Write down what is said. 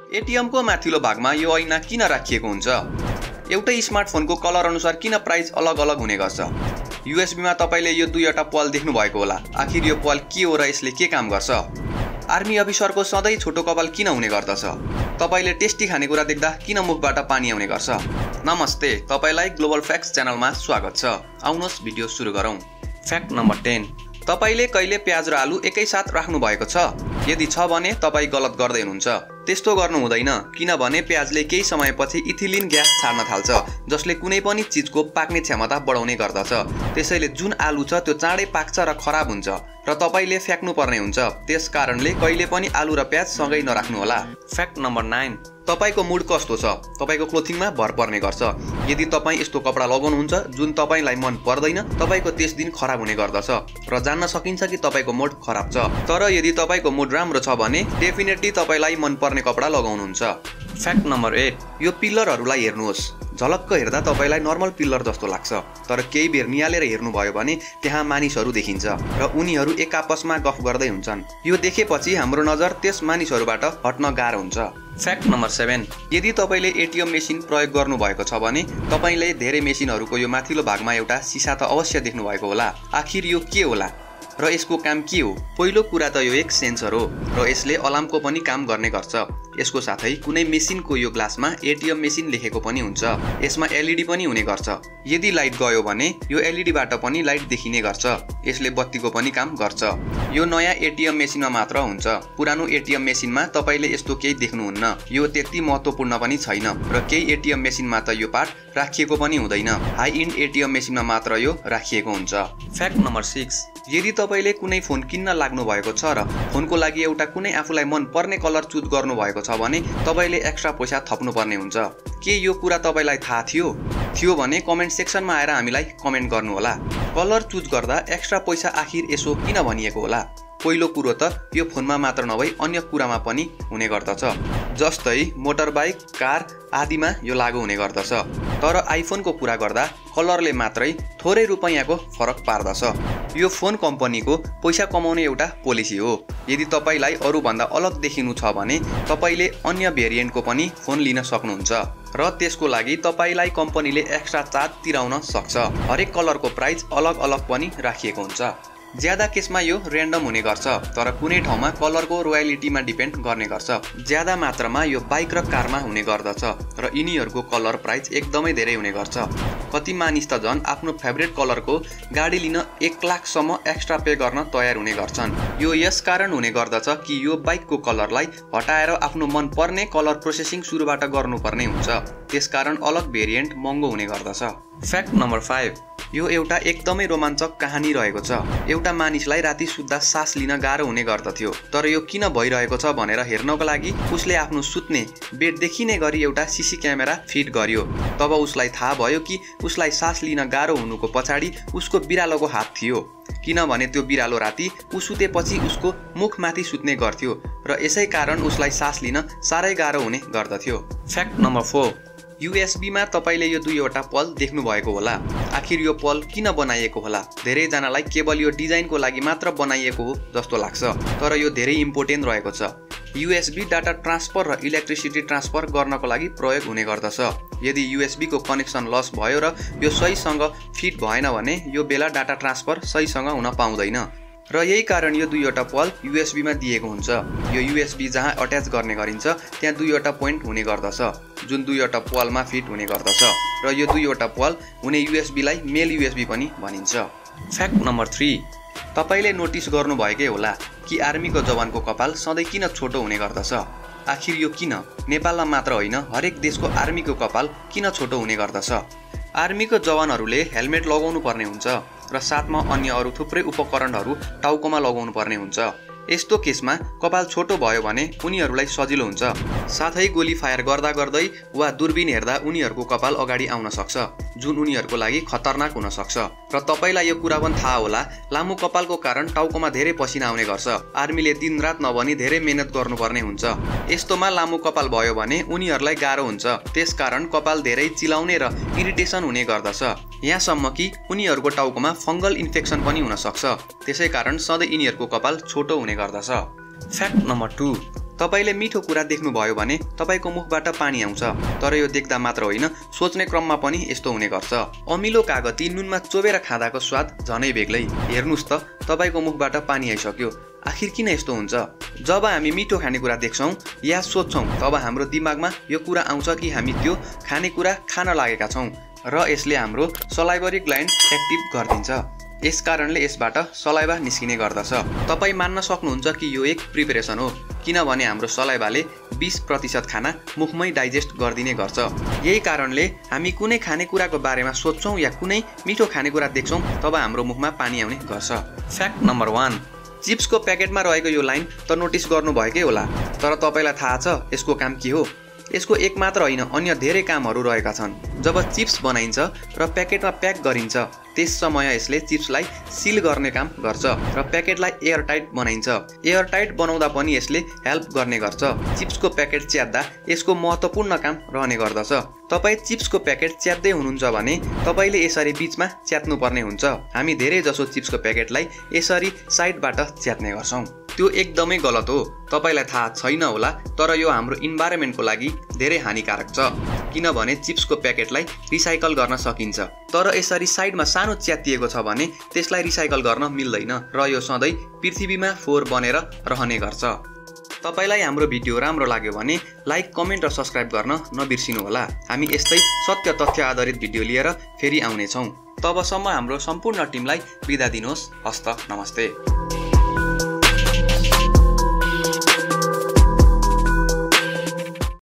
ATM को माथिल्लो भागमा यो ऐना किन राखिएको हुन्छ? एउटै स्मार्टफोनको कलर अनुसार किन प्राइस अलग-अलग हुने गर्छ? USB मा तपाईले यो दुईवटा पल देख्नु भएको होला। आखिर यो पल के हो र यसले के काम गर्छ? आर्मी अफिसरको सधैँ छोटो कपाल किन हुने गर्दछ? तपाईले टेस्टी खानेकुरा देख्दा किन मुखबाट पानी आउने गर्छ? नमस्ते, तपाईलाई ग्लोबल फ्याक्ट्स च्यानलमा स्वागत छ। आउनुहोस् भिडियो सुरु गरौँ। फ्याक्ट नम्बर 10, तपाईले कहिले प्याज र आलु एकैसाथ राख्नु भएको छ? यदि छ भने तपाई गलत गर्दै हुनुहुन्छ। त्यस्तो गर्नु हुँदैन, किनभने प्याजले केही समयपछि इथिलिन ग्यास छाड्न थाल्छ, जसले कुनै पनि चीजको पाक्ने क्षमता बढाउने गर्दछ। त्यसैले जुन आलु छ त्यो चाँडै पाक्छ र खराब हुन्छ र तपाईले फ्याक्नु पर्ने हुन्छ। त्यसकारणले कहिले पनि आलु र प्याज सँगै नराख्नु होला। फ्याक्ट नम्बर 9, तपाईको मुड कस्तो छ तपाईको क्लोथिङमा भर पर्ने गर्छ। यदि तपाई यस्तो कपडा लगाउनुहुन्छ जुन तपाईलाई मन पर्दैन, तपाईको त्यस दिन खराब हुने गर्दछ र जान्न सकिन्छ कि तपाईको मुड खराब छ। तर यदि तपाईको मुड राम्रो छ भने डेफिनेटली तपाईलाई मन पर्ने कपडा लगाउनुहुन्छ। फ्याक्ट नम्बर 8, यो पिल्लरहरूलाई हेर्नुहोस्। झलक्क हेर्दा तपाईलाई नर्मल पिल्लर जस्तो लाग्छ, तर केही बेर निहालेर हेर्नुभयो भने त्यहाँ मानिसहरू देखिन्छ र उनीहरू एक आपसमा गफ गर्दै हुन्छन्। यो देखेपछि हाम्रो नजर त्यस मानिसहरूबाट हट्न गाह्रो हुन्छ। फ्याक्ट नम्बर 7, यदि तपाईले एटीएम मेसिन प्रयोग गर्नुभएको छ भने तपाईले धेरै मेसिनहरूको यो माथिल्लो भागमा एउटा सिसा त अवश्य देख्नु भएको होला। आखिर यो के होला र यसको काम के हो? पहिलो कुरा त यो एक सेन्सर हो र यसले अलार्मको पनि काम गर्ने गर्छ। यसको साथै कुनै मेसिनको यो ग्लासमा एटीएम मेसिन लेखेको पनि हुन्छ। यसमा एलईडी पनि हुने गर्छ। यदि लाइट गयो भने यो एलईडीबाट पनि लाइट देखिने गर्छ। यसले बत्तीको पनि काम गर्छ। यो नयाँ एटीएम मेसिनमा मात्र हुन्छ। पुरानो एटीएम मेसिनमा तपाईले यस्तो केही देख्नुहुन्न। यो त्यति महत्त्वपूर्ण पनि छैन र केही एटीएम मेसिनमा त यो पार्ट राखिएको पनि हुँदैन। हाई एन्ड एटीएम मेसिनमा मात्र यो राखिएको हुन्छ। फ्याक्ट नम्बर 6, यदि तपाईले कुनै फोन किन्न लाग्नु भएको छ र फोनको लागि एउटा कुनै आफूलाई मन पर्ने कलर चुज गर्नु भएको छ भने तपाईले एक्स्ट्रा पैसा थप्नु पर्ने हुन्छ। के यो कुरा तपाईलाई थाहा थियो भने कमेन्ट सेक्सनमा आएर हामीलाई कमेन्ट गर्नु होला। कलर चुज गर्दा एक्स्ट्रा पैसा आखिर यसो किन भनिएको होला? पहिलो कुरो त यो फोनमा मात्र नभई अन्य कुरामा पनि हुने गर्दछ, जस्तै मोटरबाइक, कार आदिमा यो लागू हुने गर्दछ। तर आइफोनको कुरा गर्दा कलरले मात्रै थोरै रुपैयाँको फरक पार्दछ। यो फोन कम्पनीको पैसा कमाउने एउटा पोलिसी हो। यदि तपाईलाई अरूभन्दा अलग देखिनु छ भने तपाईले अन्य भेरिएन्टको पनि फोन लिन सक्नुहुन्छ र त्यसको लागि तपाईलाई कम्पनीले एक्स्ट्रा चार्ज तिराउन सक्छ। हरेक कलरको प्राइस अलग-अलग पनि राखिएको हुन्छ। ज्यादा केसमा यो र्यान्डम हुने गर्छ, तर कुनै ठाउँमा कलरको रोयल्टीमा डिपेन्ड गर्ने गर्छ। ज्यादा मात्रामा यो बाइक र कारमा हुने गर्दछ र यिनीहरूको कलर प्राइस एकदमै धेरै हुने गर्छ। कति मानिस त झन् आफ्नो फेभरेट कलरको गाडी लिन 1 लाखसम्म एक्स्ट्रा पे गर्न तयार हुने गर्छन्। यो यसकारण हुने गर्दछ कि यो बाइकको कलरलाई हटाएर आफ्नो मन पर्ने कलर प्रोसेसिङ सुरुबाट गर्नुपर्ने हुन्छ। त्यसकारण अलग भेरिएन्ट महँगो हुने गर्दछ। फ्याक्ट नम्बर 5, यो एउटा एकदमै रोमाञ्चक कहानी रहेको छ। एउटा मानिसलाई राति सुत्दा सास लिन गाह्रो हुने गर्दथ्यो, तर यो किन भइरहेको छ भनेर हेर्नको लागि उसले आफ्नो सुत्ने बेडदेखि नै गरी एउटा सीसी क्यामेरा फिट गर्यो। तब उसलाई थाहा भयो कि उसलाई सास लिन गाह्रो हुनुको पछाडि उसको बिरालोको हात थियो, किनभने त्यो बिरालो राति सुतेपछि उसको मुखमाथि सुत्ने गर्थ्यो र यसै कारण उसलाई सास लिन साह्रै गाह्रो हुने गर्दथ्यो। फ्याक्ट नम्बर 4, USB मा तपाईले यो दुईवटा पल देख्नु भएको होला। आखिर यो पल किन बनाइएको होला? धेरैजनालाई केवल यो डिजाइनको लागि मात्र बनाइएको हो जस्तो लाग्छ, तर यो धेरै इम्पोर्टेन्ट रहेको छ। USB डाटा ट्रान्सफर र इलेक्ट्रिसिटी ट्रान्सफर गर्नको लागि प्रयोग हुने गर्दछ। यदि USB को कनेक्सन लस भयो र यो सहीसँग फिट भएन भने यो बेला डाटा ट्रान्सफर सहीसँग हुन पाउँदैन र यही कारण यो दुईवटा पल USB मा दिएको हुन्छ। यो USB जहाँ अट्याच गर्ने गरिन्छ त्यहाँ दुईवटा पोइन्ट हुने गर्दछ जुन दुईवटा पलमा फिट हुने गर्दछ र यो दुईवटा पल हुने USB लाई मेल USB पनि भनिन्छ। फ्याक्ट नम्बर 3, तपाईले नोटिस गर्नुभएकै होला कि आर्मीको जवानको कपाल सधैँ किन छोटो हुने गर्दछ? आखिर यो किन? नेपालमा मात्र होइन, हरेक देशको आर्मीको कपाल किन छोटो हुने गर्दछ? आर्मीको जवानहरूले हेलमेट लगाउनु पर्ने हुन्छ र साथमा अन्य अरू थुप्रै उपकरणहरू टाउकोमा लगाउनु पर्ने हुन्छ। यस्तो केसमा कपाल छोटो भयो भने उनीहरूलाई सजिलो हुन्छ। साथै गोली फायर गर्दा गर्दै वा दूरबीन हेर्दा उनीहरूको कपाल अगाडि आउन सक्छ, जुन उनीहरूको लागि खतरनाक हुन सक्छ। र तपाईलाई यो कुरा पनि थाहा होला, लामो कपालको कारण टाउकोमा धेरै पसिना आउने गर्छ। आर्मीले दिनरात नभनी धेरै मेहनत गर्नुपर्ने हुन्छ। यस्तोमा लामो कपाल भयो भने उनीहरूलाई गाह्रो हुन्छ। त्यसकारण कपाल धेरै चिलाउने र इरिटेसन हुने गर्दछ, यहाँसम्म कि उनीहरूको टाउकोमा फंगल इन्फेक्सन पनि हुन सक्छ। त्यसैकारण सधैँ यिनीहरूको कपाल छोटो हुने गर्दछ। फ्याक्ट नम्बर 2, तपाईले मिठो कुरा देख्नुभयो भने तपाईको मुखबाट पानी आउँछ। तर यो देख्दा मात्र होइन, सोच्ने क्रममा पनि यस्तो हुने गर्छ। अमिलो कागती नुनमा चोबेर खाँदाको स्वाद झनै बेग्लै। हेर्नुस् त, तपाईको मुखबाट पानी आइसक्यो। आखिर किन यस्तो हुन्छ? जब हामी मिठो खानेकुरा देख्छौं या सोच्छौं तब हाम्रो दिमागमा यो कुरा आउँछ कि हामी त्यो खानेकुरा खान लागेका छौं र यसले हाम्रो सलाइभरी ग्ल्यान्ड एक्टिभ गरिदिन्छ। यस कारणले यसबाट सलाइभा निस्किने गर्दछ। तपाई मान्न सक्नुहुन्छ कि यो एक प्रिपरेसन हो, किनभने हाम्रो सलाइभाले 20% खाना मुखमै डाइजेस्ट गरिदिने गर्छ। यही कारणले हामी कुनै खानेकुराको बारेमा सोच्छौं या कुनै मिठो खानेकुरा देख्छौं तब हाम्रो मुखमा पानी आउने गर्छ। फ्याक्ट नम्बर 1, चिप्सको प्याकेटमा रहेको यो लाइन त नोटिस गर्नुभएकै होला, तर तपाईलाई थाहा छ यसको काम के हो? यसको एक मात्र होइन, अन्य धेरै कामहरू रहेका छन्। जब चिप्स बनाइन्छ र प्याकेटमा प्याक गरिन्छ त्यस समय यसले चिप्सलाई सिल गर्ने काम गर्छ र प्याकेटलाई एयरटाइट बनाइन्छ। एयरटाइट बनाउँदा पनि यसले हेल्प गर्ने गर्छ। चिप्सको प्याकेट च्यात्दा यसको महत्त्वपूर्ण काम रहने गर्दछ। तपाई चिप्सको प्याकेट च्यात्दै हुनुहुन्छ भने तपाईले यसरी बीचमा च्यात्नुपर्ने हुन्छ। हामी धेरै जसो चिप्सको प्याकेटलाई यसरी साइडबाट च्यात्ने गर्छौं। त्यो एकदमै गलत हो। तपाईलाई थाहा छैन होला, तर यो हाम्रो इन्भाइरोमेन्टको लागि धेरै हानिकारक छ, किनभने चिप्सको प्याकेटलाई रिसाइकल गर्न सकिन्छ, तर यसरी साइडमा सानो च्यातिएको छ भने त्यसलाई रिसाइकल गर्न मिल्दैन र यो सधैँ पृथ्वीमा फोहोर बनेर रहने गर्छ। तपाईलाई हाम्रो भिडियो राम्रो लाग्यो भने लाइक, कमेन्ट र सब्स्क्राइब गर्न नबिर्सिनु होला। हामी यस्तै सत्य तथ्य आधारित भिडियो लिएर फेरि आउनेछौँ। तबसम्म हाम्रो सम्पूर्ण टिमलाई बिदा दिनुहोस्। हस्त नमस्ते।